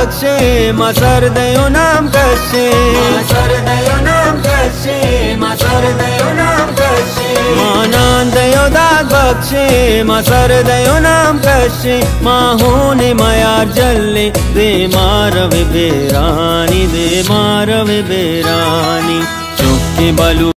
बख्शे मसर दयो नाम कशे मसर दयो नाम कशे मसर दयो नाम कशे मानान दयो दाद बख्शे मसर दयो नाम कशे माहूने मयार जल्ले दे मारवे बेरानी चुप के बलू